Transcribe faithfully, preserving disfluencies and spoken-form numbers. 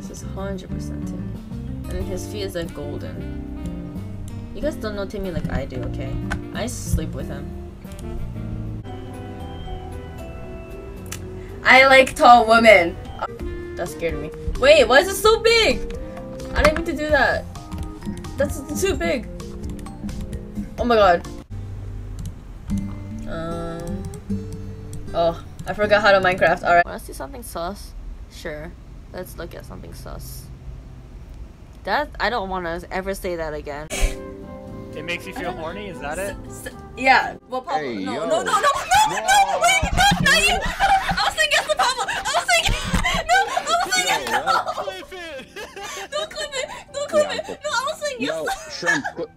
This is one hundred percent Timmy. And then his feet is like golden. You guys don't know Timmy like I do, okay? I sleep with him. I like tall women. That scared me. Wait, why is it so big? I didn't mean to do that. That's too big. Oh my god. Um. Oh, I forgot how to Minecraft. Alright. Wanna see something sus? Sure. Let's look at something sus. That I don't wanna ever say that again. It makes you feel horny, is that it? S s yeah. Well, Pablo. Hey, no, yo. no, no, no, no, no, no, wait, no, not you. I was thinking yes to Pablo. I was thinking no. I was thinking no. Clip it. Don't clip it. Don't clip Yeah, it. No, I was saying yes. Yo, Shrimp, qu